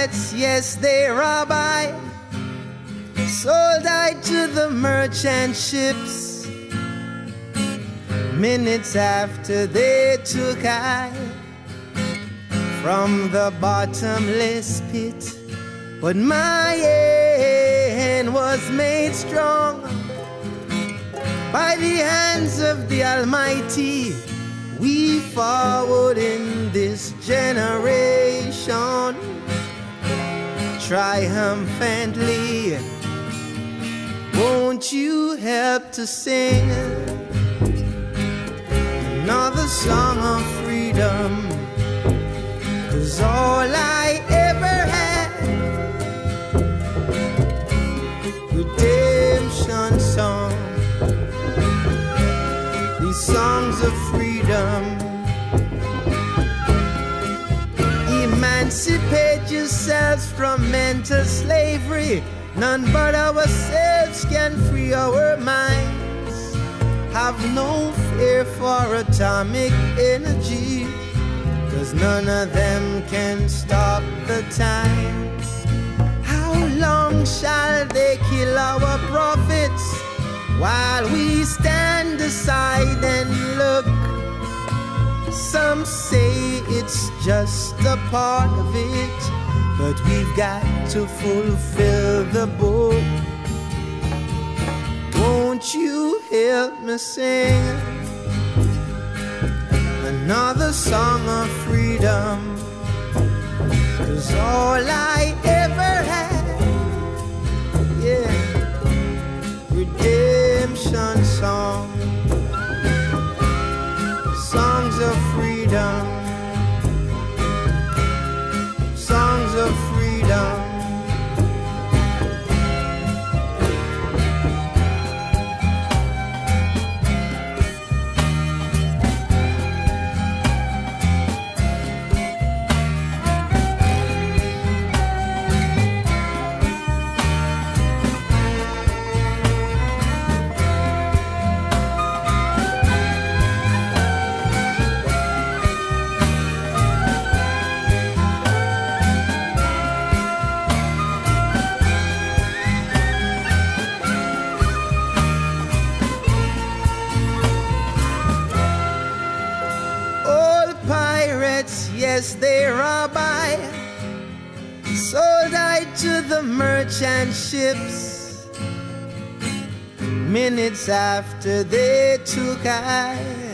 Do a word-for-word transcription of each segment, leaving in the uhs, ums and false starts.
pirates, yes, they rob I, sold I to the merchant ships. Minutes after they took I from the bottomless pit, but my hand was made strong by the hands of the Almighty. We forward in this generation triumphantly. Won't you help to sing another song of freedom? 'Cause all I ever had, redemption song, these songs of freedom. Emancipate yourselves from mental slavery. None but ourselves can free our minds. Have no fear for atomic energy, 'cause none of them can stop the time. How long shall they kill our prophets while we stand aside and look? Some say it's just a part of it, but we've got to fulfill the book. Won't you help me sing another song of freedom? 'Cause all I ever had, yeah, redemption song, songs of freedom, songs of freedom. Yes, they rob I, sold I to the merchant ships. Minutes after they took I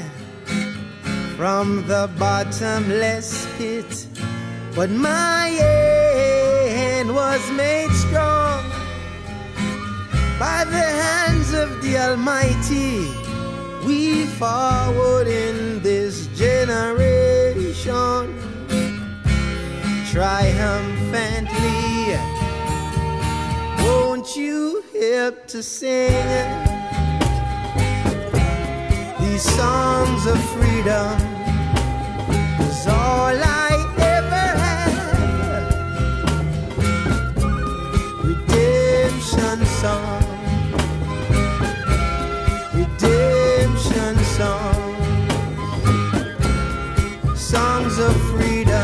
from the bottomless pit, but my hand was made strong by the hands of the Almighty. We forward in this generation triumphantly. Won't you help to sing these songs of freedom? 'Cause all I ever had, redemption song, redemption song, songs of freedom.